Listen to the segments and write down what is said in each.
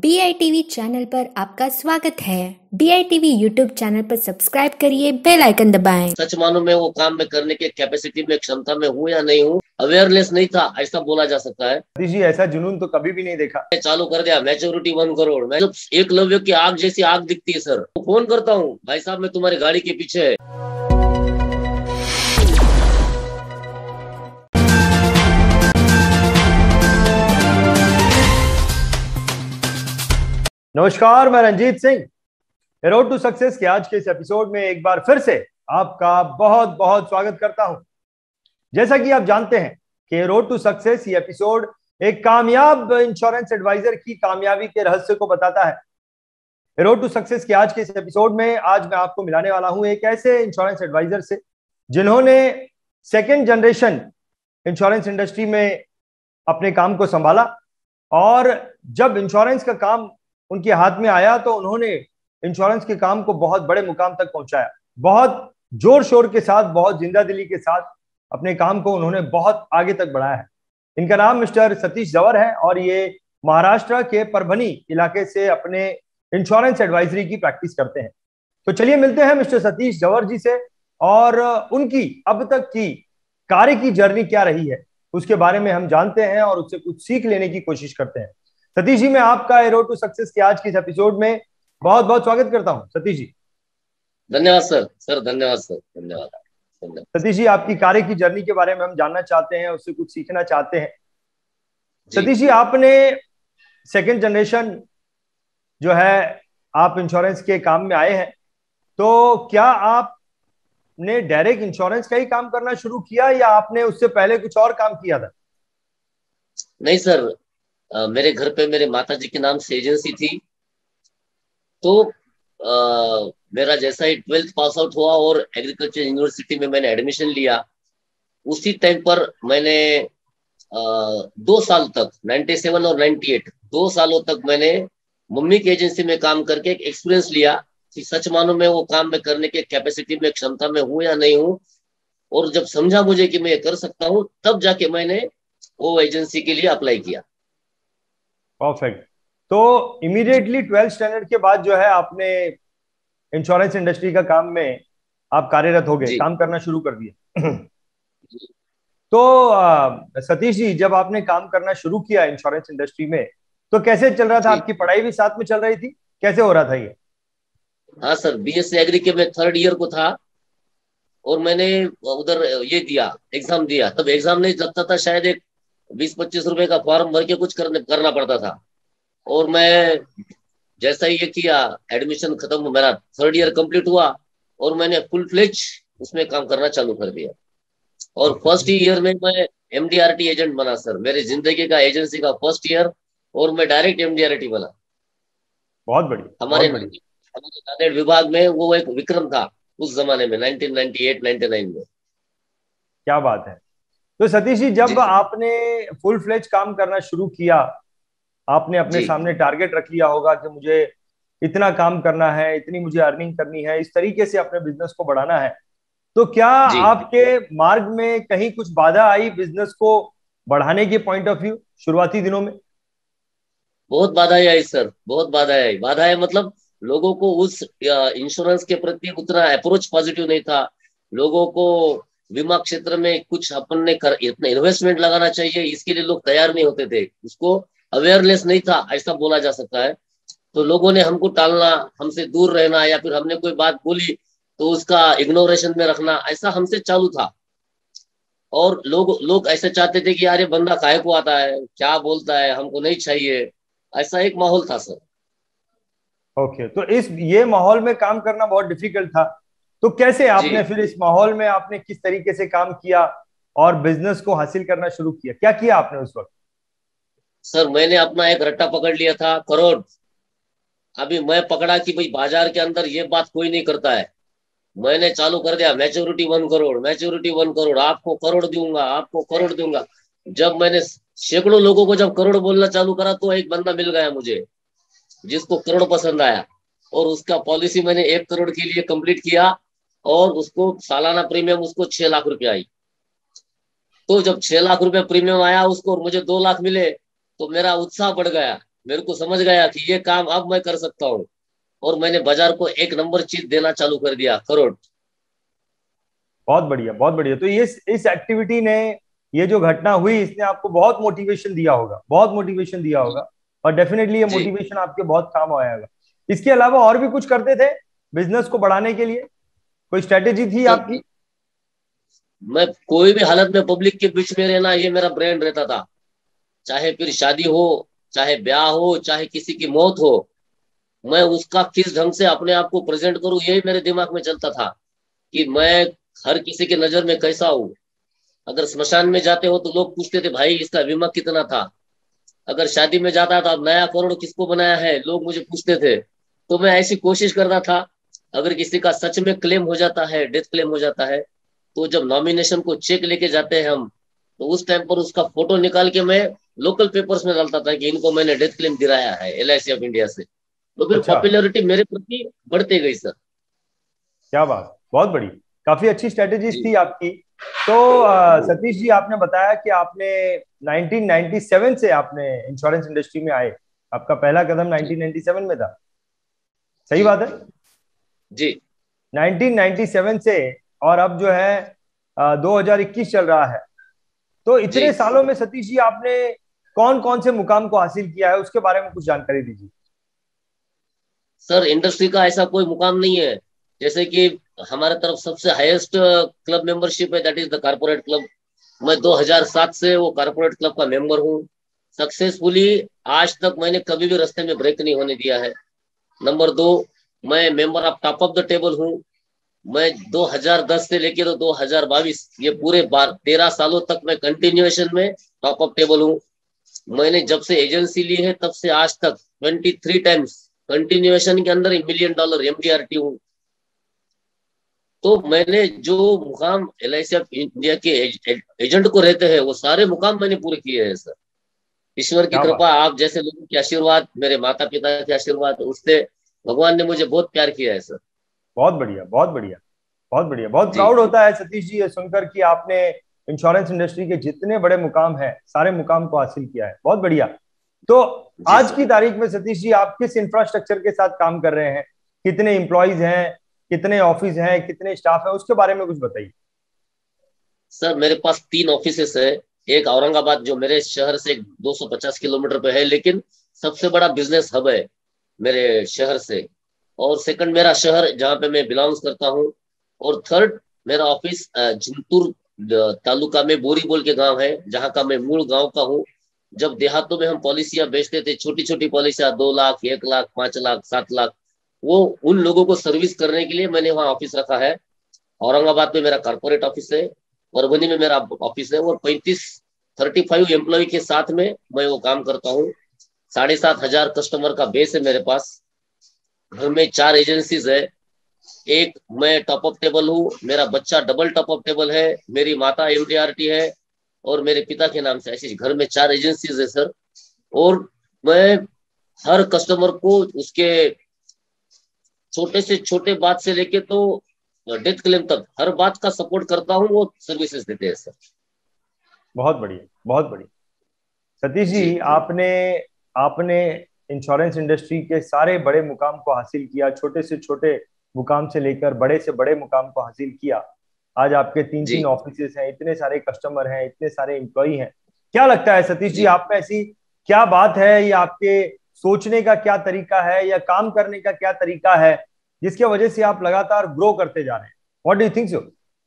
BITV channel पर आपका स्वागत है। BITV यूट्यूब चैनल पर सब्सक्राइब करिए, बेल आइकन दबाएं। सच मानो मैं वो काम में करने के कैपेसिटी में क्षमता में हूँ या नहीं हूँ, अवेयरनेस नहीं था, ऐसा बोला जा सकता है। जी ऐसा जुनून तो कभी भी नहीं देखा। चालू कर दिया, मैच्योरिटी 1 करोड़। मैं जब एकलव्य की आग जैसी आग दिखती है सर, तो फोन करता हूँ, भाई साहब मैं तुम्हारी गाड़ी के पीछे है। नमस्कार, मैं Ranjit Singh. Road to success के आज के इस एपिसोड में एक बार फिर से आपका बहुत बहुत स्वागत करता हूं। जैसा कि आप जानते हैं कि रोड टू सक्सेस ये एपिसोड एक कामयाब इंश्योरेंस एडवाइजर की कामयाबी के रहस्य को बताता है। रोड टू सक्सेस के आज के इस एपिसोड में आज मैं आपको मिलाने वाला हूं एक ऐसे इंश्योरेंस एडवाइजर से जिन्होंने सेकेंड जनरेशन इंश्योरेंस इंडस्ट्री में अपने काम को संभाला, और जब इंश्योरेंस का काम उनके हाथ में आया तो उन्होंने इंश्योरेंस के काम को बहुत बड़े मुकाम तक पहुंचाया। बहुत जोर शोर के साथ, बहुत जिंदा दिली के साथ अपने काम को उन्होंने बहुत आगे तक बढ़ाया है। इनका नाम मिस्टर सतीश जवर है और ये महाराष्ट्र के परभनी इलाके से अपने इंश्योरेंस एडवाइजरी की प्रैक्टिस करते हैं। तो चलिए मिलते हैं मिस्टर सतीश जवर जी से और उनकी अब तक की कार्य की जर्नी क्या रही है उसके बारे में हम जानते हैं और उससे कुछ सीख लेने की कोशिश करते हैं। सतीश जी, मैं आपका रोड टू सक्सेस के आज के इस एपिसोड में बहुत बहुत स्वागत करता हूं। सतीश जी धन्यवाद सर धन्यवाद सर, धन्यवाद। सतीश जी, आपकी कार्य की जर्नी के बारे में हम जानना चाहते हैं, उससे कुछ सीखना चाहते हैं। सतीश जी, आपने सेकेंड जनरेशन जो है आप इंश्योरेंस के काम में आए हैं, तो क्या आपने डायरेक्ट इंश्योरेंस का ही काम करना शुरू किया या आपने उससे पहले कुछ और काम किया था? नहीं सर, मेरे घर पे मेरे माता जी के नाम से एजेंसी थी। तो मेरा जैसा ही 12th पास आउट हुआ और एग्रीकल्चर यूनिवर्सिटी में मैंने एडमिशन लिया, उसी टाइम पर मैंने 2 साल तक 97 और 98 2 सालों तक मैंने मम्मी की एजेंसी में काम करके एक एक्सपीरियंस लिया कि सच मानो मैं वो काम में करने के कैपेसिटी में क्षमता में हूँ या नहीं हूँ। और जब समझा मुझे कि मैं ये कर सकता हूँ, तब जाके मैंने वो एजेंसी के लिए अप्लाई किया। परफेक्ट। तो इमीडिएटली 12th स्टैंडर्ड के बाद जो है आपने इंश्योरेंस इंडस्ट्री का काम में आप कार्यरत हो गए, काम करना शुरू कर दिया। तो सतीश जी, जब आपने काम करना शुरू किया इंश्योरेंस इंडस्ट्री में, तो कैसे चल रहा था? आपकी पढ़ाई भी साथ में चल रही थी? कैसे हो रहा था ये? हाँ सर, बीएससी एग्री के मैं 3rd ईयर को था और मैंने उधर ये दिया, एग्जाम दिया। तब एग्जाम नहीं लगता था, शायद एक 20-25 रुपए का फॉर्म भर के कुछ करना पड़ता था। और मैं जैसा ही ये किया, एडमिशन खत्म, मेरा 3rd ईयर कंप्लीट हुआ और मैंने फुल फ्लेज उसमें काम करना चालू कर दिया। और 1st ईयर में मैं MDRT एजेंट बना सर। मेरी जिंदगी का एजेंसी का 1st ईयर और मैं डायरेक्ट MDRT बना। बहुत बढ़िया। हमारे नांदेड़ विभाग में वो एक विक्रम था उस जमाने में, 1998-99 में। क्या बात है। तो सतीश जी, जब आपने फुल फ्लेज काम करना शुरू किया, आपने अपने सामने टारगेट रख लिया होगा कि मुझे इतना काम करना है, इतनी मुझे अर्निंग करनी है, इस तरीके से अपने बिजनेस को बढ़ाना है। तो क्या आपके मार्ग में कहीं कुछ बाधा आई बिजनेस को बढ़ाने के पॉइंट ऑफ व्यू शुरुआती दिनों में? बहुत बाधाएं आई सर, बहुत बाधाएं। बाधाएं मतलब लोगों को उस इंश्योरेंस के प्रति उतना अप्रोच पॉजिटिव नहीं था। लोगों को बीमा क्षेत्र में कुछ अपन ने इतना इन्वेस्टमेंट लगाना चाहिए, इसके लिए लोग तैयार नहीं होते थे। उसको अवेयरनेस नहीं था, ऐसा बोला जा सकता है। तो लोगों ने हमको टालना, हमसे दूर रहना, या फिर हमने कोई बात बोली तो उसका इग्नोरेशन में रखना, ऐसा हमसे चालू था। और लोग ऐसे चाहते थे कि यार ये बंदा काहे को आता है, क्या बोलता है, हमको नहीं चाहिए। ऐसा एक माहौल था सर। ओके, तो ये माहौल में काम करना बहुत डिफिकल्ट था। तो कैसे आपने फिर इस माहौल में आपने किस तरीके से काम किया और बिजनेस को हासिल करना शुरू किया? क्या किया आपने उस वक्त? सर मैंने अपना एक रट्टा पकड़ लिया था, करोड़। अभी मैं पकड़ा कि भाई बाजार के अंदर ये बात कोई नहीं करता है। मैंने चालू कर दिया, मैच्योरिटी 1 करोड़, मैच्योरिटी 1 करोड़, आपको करोड़ दूंगा, आपको करोड़ दूंगा। जब मैंने सैकड़ों लोगों को जब करोड़ बोलना चालू करा, तो एक बंदा मिल गया मुझे जिसको करोड़ पसंद आया, और उसका पॉलिसी मैंने 1 करोड़ के लिए कंप्लीट किया और उसको सालाना प्रीमियम उसको 6 लाख रुपए आई। तो जब 6 लाख रुपए प्रीमियम आया उसको और मुझे 2 लाख मिले, तो मेरा उत्साह बढ़ गया मेरे को समझ गया कि ये काम अब मैं कर सकता हूँ, और मैंने बाजार को एक नंबर चीज देना चालू कर दिया, करोड़। बहुत बढ़िया, बहुत बढ़िया। तो ये इस एक्टिविटी ने, ये जो घटना हुई, इसने आपको बहुत मोटिवेशन दिया होगा, बहुत मोटिवेशन दिया होगा। और डेफिनेटली ये जी मोटिवेशन आपके बहुत काम आएगा। इसके अलावा और भी कुछ करते थे बिजनेस को बढ़ाने के लिए? कोई स्ट्रेटेजी थी सर, आपकी? मैं कोई भी हालत में पब्लिक के बीच में रहना, ये मेरा ब्रांड रहता था। चाहे फिर शादी हो, चाहे ब्याह हो, चाहे किसी की मौत हो, मैं उसका किस ढंग से अपने आप को प्रेजेंट करूं, यही मेरे दिमाग में चलता था कि मैं हर किसी की नजर में कैसा हूं। अगर स्मशान में जाते हो तो लोग पूछते थे, भाई इसका बीमा कितना था। अगर शादी में जाता था, अब नया करोड़ किसको बनाया है, लोग मुझे पूछते थे। तो मैं ऐसी कोशिश करता था, अगर किसी का सच में क्लेम हो जाता है, डेथ क्लेम हो जाता है, तो जब नॉमिनेशन को चेक लेके जाते हैं हम, तो उस टाइम पर उसका फोटो निकाल के मैं लोकल पेपर्स में डालता था कि इनको मैंने डेथ क्लेम दिलाया है LIC ऑफ इंडिया से। तो फिर अच्छा, पॉपुलैरिटी मेरे प्रति बढ़ते गई सर। क्या बात, बहुत बड़ी, काफी अच्छी स्ट्रेटेजीज जी थी आपकी। तो सतीश जी, आपने बताया कि आपने 1997 से आपने इंश्योरेंस इंडस्ट्री में आए। आपका पहला कदम जी 1997 में था, सही जी बात है? जी 1997 से, और अब जो है 2021 चल रहा है। तो जी इतने सालों में सतीश जी आपने कौन कौन से मुकाम को हासिल किया है, उसके बारे में कुछ जानकारी दीजिए। सर, इंडस्ट्री का ऐसा कोई मुकाम नहीं है। जैसे कि हमारे तरफ सबसे हाईएस्ट क्लब मेंबरशिप है, that is the corporate club. मैं 2007 से वो कारपोरेट क्लब का मेंबर हूँ सक्सेसफुली। आज तक मैंने कभी भी रास्ते में ब्रेक नहीं होने दिया है। नंबर दो, मैं member of top of the table हूँ। मैं 2010 से लेकर तो 2022, ये पूरे 13 सालों तक मैं कंटिन्यूएशन में टॉप ऑफ टेबल हूँ। मैंने जब से एजेंसी ली है तब से आज तक 23 टाइम्स कंटिन्यूएशन के अंदर $1 million MDRT हूँ। तो मैंने जो मुकाम LIC ऑफ इंडिया के एजेंट को रहते हैं, वो सारे मुकाम मैंने पूरे किए हैं सर। ईश्वर की क्या बात, कृपा, आप जैसे लोगों के आशीर्वाद, मेरे माता पिता के आशीर्वाद, उससे भगवान ने मुझे बहुत प्यार किया है सर। बहुत बढ़िया, बहुत बढ़िया, बहुत बढ़िया। बहुत जी प्राउड होता है सतीश जी ये सुनकर कि आपने इंश्योरेंस इंडस्ट्री के जितने बड़े मुकाम हैं, सारे मुकाम को हासिल किया है। बहुत बढ़िया। तो जी आज सर। की तारीख में सतीश जी आप किस इंफ्रास्ट्रक्चर के साथ काम कर रहे हैं? कितने एम्प्लॉयज हैं, कितने ऑफिस हैं, कितने स्टाफ है, उसके बारे में कुछ बताइए। सर, मेरे पास 3 ऑफिसेस है। एक औरंगाबाद, जो मेरे शहर से 250 किलोमीटर पे है, लेकिन सबसे बड़ा बिजनेस हब है मेरे शहर से। और सेकंड, मेरा शहर जहाँ पे मैं बिलोंग्स करता हूँ। और थर्ड, मेरा ऑफिस जिंतूर तालुका में बोरी बोल के गांव है, जहाँ का मैं मूल गांव का हूँ। जब देहातों में हम पॉलिसियां बेचते थे, छोटी छोटी पॉलिसियां, 2 लाख, 1 लाख, 5 लाख, 7 लाख, वो उन लोगों को सर्विस करने के लिए मैंने वहाँ ऑफिस रखा है। औरंगाबाद में मेरा कॉर्पोरेट ऑफिस है, परभनी में मेरा ऑफिस है, और 35 35 एम्प्लॉय के साथ में मैं वो काम करता हूँ। 7,500 कस्टमर का बेस है मेरे पास। घर में 4 एजेंसीज है। एक मैं टॉप अप टेबल हूँ, मेरा बच्चा डबल टॉप अप टेबल है, मेरी माता MDRT है, और मेरे पिता के नाम से ऐसी घर में 4 एजेंसीज है सर। और मैं हर कस्टमर को उसके छोटे से छोटे बात से लेके तो डेथ क्लेम तक हर बात का सपोर्ट करता हूँ, वो सर्विसेज देते हैं सर। बहुत बढ़िया, बहुत बढ़िया। सतीश जी जी, आपने आपने इंश्योरेंस इंडस्ट्री के सारे बड़े मुकाम को हासिल किया, छोटे से छोटे मुकाम से लेकर बड़े से बड़े मुकाम को हासिल किया। आज आपके तीन तीन जी ऑफिसेस हैं, इतने सारे कस्टमर हैं, इतने सारे एम्प्लॉई हैं। क्या लगता है सतीश जी, जी आप में ऐसी क्या बात है, या आपके सोचने का क्या तरीका है, या काम करने का क्या तरीका है, जिसकी वजह से आप लगातार ग्रो करते जा रहे हैं? What do you think so?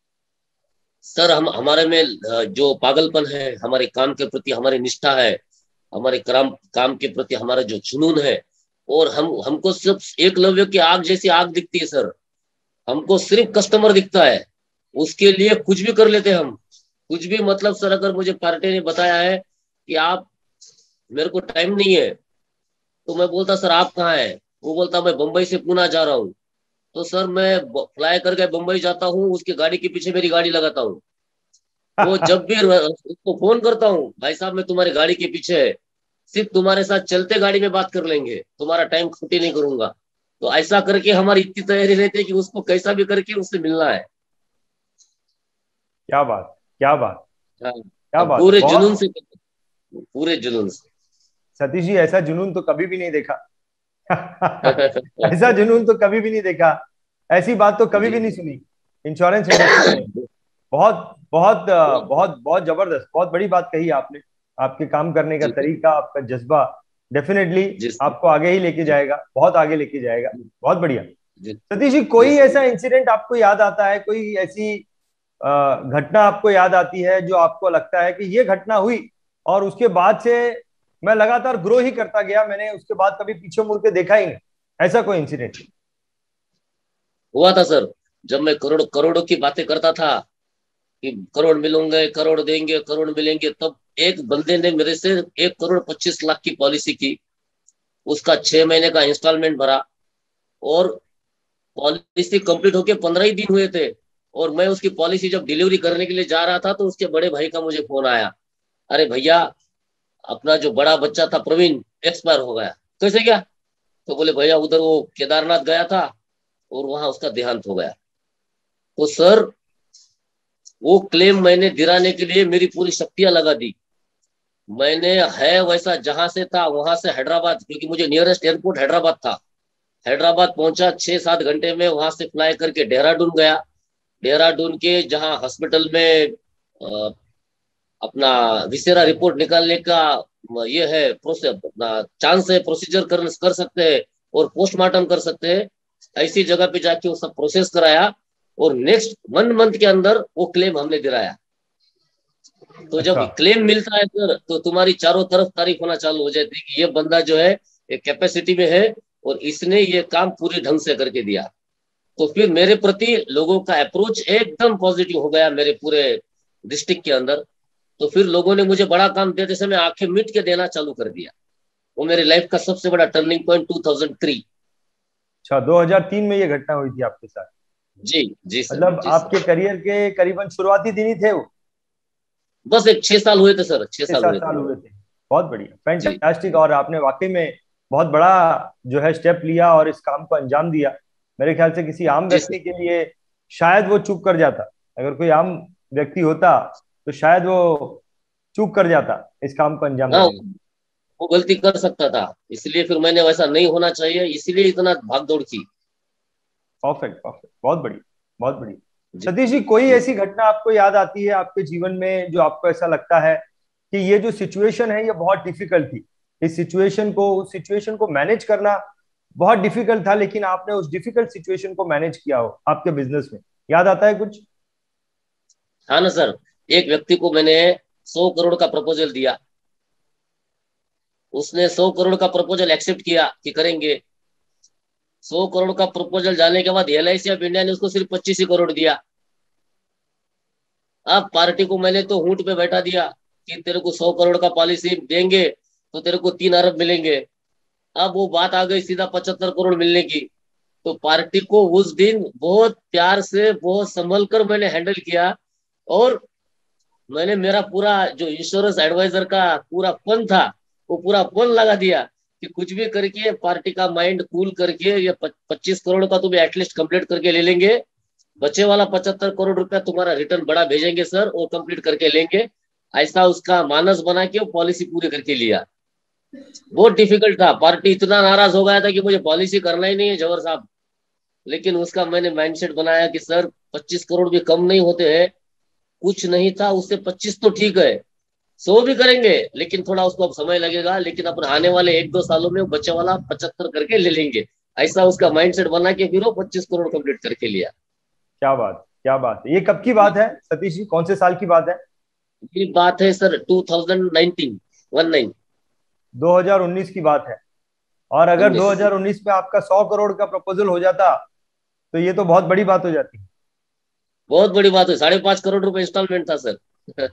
Sir, हम हमारे में जो पागलपन है, हमारे काम के प्रति हमारी निष्ठा है, हमारे काम काम के प्रति हमारा जो जुनून है। और हमको सिर्फ एकलव्य की आग जैसी आग दिखती है सर। हमको सिर्फ कस्टमर दिखता है, उसके लिए कुछ भी कर लेते हैं हम। कुछ भी मतलब सर, अगर मुझे पार्टी ने बताया है कि आप, मेरे को टाइम नहीं है, तो मैं बोलता सर आप कहाँ हैं। वो बोलता मैं बंबई से पुणे जा रहा हूँ। तो सर मैं फ्लाई करके बंबई जाता हूँ, उसकी गाड़ी के पीछे मेरी गाड़ी लगाता हूँ। वो जब भी उसको फोन करता हूँ, भाई साहब मैं तुम्हारी गाड़ी के पीछे है, सिर्फ तुम्हारे साथ चलते गाड़ी में बात कर लेंगे, तुम्हारा टाइम खोटी नहीं करूंगा। तो ऐसा करके हमारी इतनी तैयारी रहती है कि उसको कैसा भी करके उससे मिलना है। क्या बात, क्या बात, हाँ, क्या अब बात, पूरे जुनून बहुत से, पूरे जुनून से। सतीश जी, ऐसा जुनून तो कभी भी नहीं देखा। ऐसा जुनून तो कभी भी नहीं देखा, ऐसी बात तो कभी भी जी नहीं सुनी इंश्योरेंस इंडस्ट्री में। बहुत बहुत बहुत बहुत जबरदस्त, बहुत बड़ी बात कही आपने। आपके काम करने का जी तरीका, आपका जज्बा डेफिनेटली जी आपको आगे ही लेके जी जाएगा, बहुत आगे लेके जाएगा। बहुत बढ़िया। जी सतीश जी, जी कोई सर। ऐसा इंसिडेंट आपको याद आता है, कोई ऐसी घटना आपको याद आती है जो आपको लगता है कि ये घटना हुई और उसके बाद से मैं लगातार ग्रो ही करता गया, मैंने उसके बाद कभी पीछे मुड़ के देखा ही नहीं, ऐसा कोई इंसिडेंट? हुआ था सर, जब मैं करोड़ करोड़ों की बातें करता था कि करोड़ मिलेंगे, करोड़ देंगे, करोड़ मिलेंगे, तब एक बंदे ने मेरे से 1,25,00,000 की पॉलिसी की। उसका 6 महीने का इंस्टॉलमेंट भरा और पॉलिसी कंप्लीट होके 15 ही दिन हुए थे। और मैं उसकी पॉलिसी जब डिलीवरी करने के लिए जा रहा था तो उसके बड़े भाई का मुझे फोन आया, अरे भैया, अपना जो बड़ा बच्चा था प्रवीण एक्सपायर हो गया। कैसे क्या? तो बोले भैया उधर वो केदारनाथ गया था और वहां उसका देहांत हो गया। तो सर, वो क्लेम मैंने दिलाने के लिए मेरी पूरी शक्तियां लगा दी। मैंने है वैसा जहां से था वहां से हैदराबाद, क्योंकि मुझे नियरेस्ट एयरपोर्ट हैदराबाद था, हैदराबाद पहुंचा 6-7 घंटे में, वहां से फ्लाई करके देहरादून गया। देहरादून के जहां हॉस्पिटल में अपना विसेरा रिपोर्ट निकालने का ये है प्रोसेस, अपना चांस है, प्रोसीजर कर सकते हैं और पोस्टमार्टम कर सकते हैं, ऐसी जगह पे जाके वो सब प्रोसेस कराया और नेक्स्ट 1 मंथ के अंदर वो क्लेम हमने दिलाया। तो जब अच्छा। क्लेम मिलता है सर, तो तुम्हारी चारों तरफ तारीफ होना चालू हो जाती है कि ये बंदा जो है एक कैपेसिटी में है और इसने ये काम पूरी ढंग से करके दिया। तो फिर मेरे प्रति लोगों का अप्रोच एकदम पॉजिटिव हो गया मेरे पूरे डिस्ट्रिक्ट के अंदर। तो फिर लोगों ने मुझे बड़ा काम देते समय आंखें मीट के देना चालू कर दिया। वो मेरे लाइफ का सबसे बड़ा टर्निंग पॉइंट 2003। अच्छा, 2003 में ये घटना हुई थी आपके साथ? जी जी सर, मतलब जी सर। आपके करियर के करीबन शुरुआती दिन ही थे वो? बस एक 6 साल हुए थे सर, 6 साल 6-7 हुए थे। साल हुए थे? बहुत बढ़िया, जी फैंटास्टिक। और आपने वाकई में बहुत बड़ा जो है स्टेप लिया और इस काम को अंजाम दिया। मेरे ख्याल से किसी आम जी सर। व्यक्ति के लिए शायद वो चूक कर जाता, अगर कोई आम व्यक्ति होता तो शायद वो चूक कर जाता इस काम को अंजाम हाँ, देने में। वो गलती कर सकता था, इसलिए फिर मैंने वैसा नहीं होना चाहिए, इसलिए इतना भाग दौड़ की। परफेक्ट, परफेक्ट, बहुत बढ़िया, बहुत बढ़िया। जी सतीश जी, कोई जी ऐसी घटना आपको याद आती है आपके जीवन में जो आपको ऐसा लगता है कि ये जो सिचुएशन है ये बहुत डिफिकल्ट थी, इस सिचुएशन को मैनेज करना बहुत डिफिकल्ट था, लेकिन आपने उस डिफिकल्ट सिचुएशन को मैनेज किया हो आपके बिजनेस में? याद आता है कुछ? हाँ ना सर, एक व्यक्ति को मैंने 100 करोड़ का प्रपोजल दिया। उसने 100 करोड़ का प्रपोजल एक्सेप्ट किया कि करेंगे। 100 करोड़ का प्रपोजल जाने के बाद LIC ऑफ इंडिया ने उसको सिर्फ 25 ही करोड़ दिया। अब पार्टी को मैंने तो ऊंट पे बैठा दिया कि तेरे को 100 करोड़ का पॉलिसी देंगे तो तेरे को 3 अरब मिलेंगे। अब वो बात आ गई सीधा 75 करोड़ मिलने की। तो पार्टी को उस दिन बहुत प्यार से, बहुत संभल कर मैंने हैंडल किया। और मैंने मेरा पूरा जो इंश्योरेंस एडवाइजर का पूरा फंड था वो पूरा फंड लगा दिया कि कुछ भी करके पार्टी का माइंड कूल करके ये 25 करोड़ का तुम्हें एटलीस्ट कंप्लीट करके ले लेंगे। बचे वाला 75 करोड़ रुपया तुम्हारा रिटर्न बड़ा भेजेंगे सर और कंप्लीट करके लेंगे। ऐसा उसका मानस बना के वो पॉलिसी पूरी करके लिया। बहुत डिफिकल्ट था, पार्टी इतना नाराज हो गया था कि मुझे पॉलिसी करना ही नहीं है जवर साहब। लेकिन उसका मैंने माइंडसेट बनाया कि सर 25 करोड़ भी कम नहीं होते हैं। कुछ नहीं था उससे 25 तो ठीक है, 100 भी करेंगे लेकिन थोड़ा उसको अब समय लगेगा, लेकिन अपन आने वाले 1-2 सालों में वो बच्चे वाला 75 करके ले लेंगे। ऐसा उसका माइंडसेट बना के फिर वो 25 करोड़ कंप्लीट करके लिया। क्या बात, क्या बात है! ये कब की बात है सतीश जी, कौन से साल की बात है? ये बात है सर 2019, 19। 2019 की बात है। और अगर 19। 2019 में आपका 100 करोड़ का प्रपोजल हो जाता तो ये तो बहुत बड़ी बात हो जाती। बहुत बड़ी बात है, 5.5 करोड़ रुपए इंस्टॉलमेंट था सर।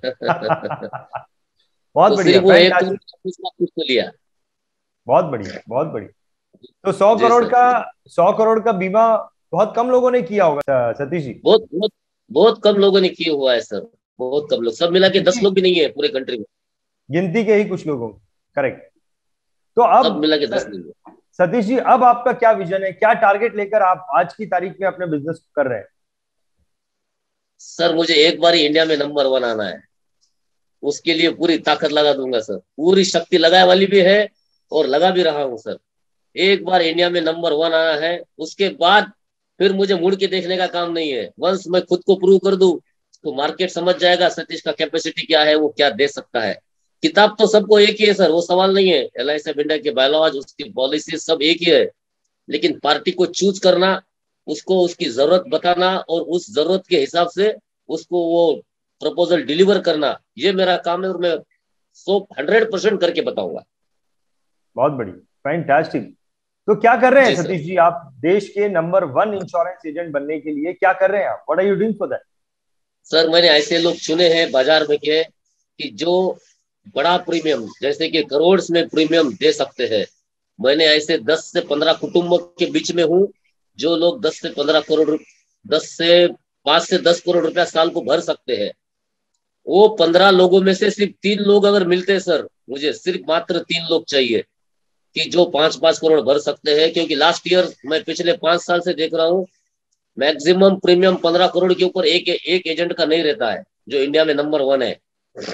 बहुत तो बढ़िया, सिर्फ वो एक करोड़ फैंटास्टिक। का कुछ ना कुछ तो लिया। बहुत बढ़िया, बहुत बढ़िया। तो 100 जी करोड़ सर। का 100 करोड़ का बीमा बहुत कम लोगों ने किया होगा सतीश जी। बहुत बहुत बहुत कम लोगों ने किए हुआ है सर। बहुत कम लोग, सब मिला के 10 गिनती लोग भी नहीं है पूरे कंट्री में। गिनती के ही कुछ लोगों, करेक्ट। तो सब अब मिला के 10 नहीं है। सतीश जी, अब आपका क्या विजन है, क्या टारगेट लेकर आप आज की तारीख में अपने बिजनेस को कर रहे हैं? सर मुझे एक बार ही इंडिया में नंबर 1 आना है। उसके लिए पूरी ताकत लगा दूंगा सर, पूरी शक्ति लगाए वाली भी है और लगा भी रहा हूँ सर। एक बार इंडिया में नंबर 1 आना है, उसके बाद फिर मुझे मुड़ के देखने का काम नहीं है। वंस मैं खुद को प्रूव कर दूं तो मार्केट समझ जाएगा सतीश का कैपेसिटी क्या है, वो क्या दे सकता है। किताब तो सबको एक ही है सर, वो सवाल नहीं है। LIC ऑफ इंडिया के बायोलॉज, उसकी पॉलिसी सब एक ही है, लेकिन पार्टी को चूज करना, उसको उसकी जरूरत बताना और उस जरूरत के हिसाब से उसको वो प्रपोजल डिलीवर करना, ये मेरा काम है और मैं 100% करके बताऊंगा। बहुत बढ़िया, फैंटास्टिक। तो क्या कर रहे हैं जी सर। सतीश जी, आप देश के नंबर 1 इंश्योरेंस एजेंट बनने के लिए क्या कर रहे हैं आप? What are you doing for that? Sir मैंने ऐसे लोग चुने हैं बाजार में के कि जो बड़ा प्रीमियम, जैसे कि करोड़ में प्रीमियम दे सकते हैं। मैंने ऐसे 10 से 15 कुटुंबों के बीच में हूँ जो लोग 10 से 15 करोड़, 10 से 5 से 10 करोड़ रुपया साल को भर सकते हैं। वो 15 लोगों में से सिर्फ 3 लोग अगर मिलते हैं सर, मुझे सिर्फ मात्र 3 लोग चाहिए कि जो 5-5 करोड़ भर सकते हैं। क्योंकि लास्ट ईयर मैं पिछले 5 साल से देख रहा हूँ, मैक्सिमम प्रीमियम 15 करोड़ के ऊपर एक एजेंट का नहीं रहता है जो इंडिया में नंबर 1 है।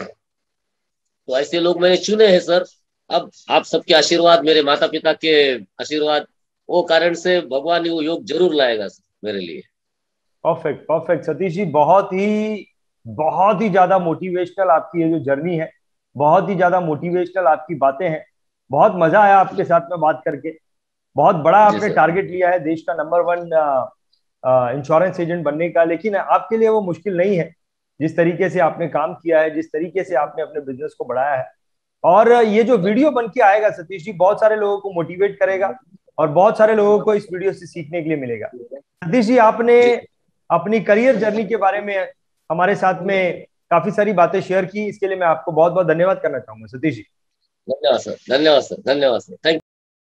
तो ऐसे लोग मैंने चुने हैं सर। अब आप सबके आशीर्वाद, मेरे माता पिता के आशीर्वाद, वो कारण से भगवान वो योग जरूर लाएगा सर मेरे लिए। परफेक्ट परफेक्ट सतीश जी, बहुत ही ज्यादा मोटिवेशनल आपकी ये जो जर्नी है, बहुत ही ज्यादा मोटिवेशनल आपकी बातें हैं। बहुत मजा आया आपके साथ में बात करके। बहुत बड़ा जी आपने सर। टारगेट लिया है देश का नंबर 1 इंश्योरेंस एजेंट बनने का, लेकिन आपके लिए वो मुश्किल नहीं है। जिस तरीके से आपने काम किया है, जिस तरीके से आपने अपने बिजनेस को बढ़ाया है, और ये जो वीडियो बन के आएगा सतीश जी, बहुत सारे लोगों को मोटिवेट करेगा और बहुत सारे लोगों को इस वीडियो से सीखने के लिए मिलेगा। सतीश जी, आपने जी अपनी करियर जर्नी के बारे में हमारे साथ में काफी सारी बातें शेयर की, इसके लिए मैं आपको बहुत बहुत धन्यवाद करना चाहूंगा सतीश जी। धन्यवाद सर, धन्यवाद सर, धन्यवाद सर, थैंक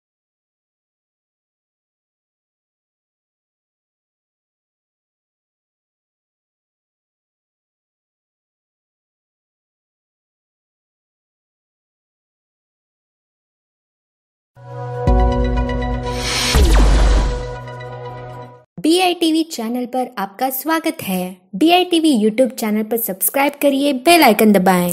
BITV चैनल पर आपका स्वागत है। BITV यूट्यूब चैनल पर सब्सक्राइब करिए, बेल आइकन दबाएं।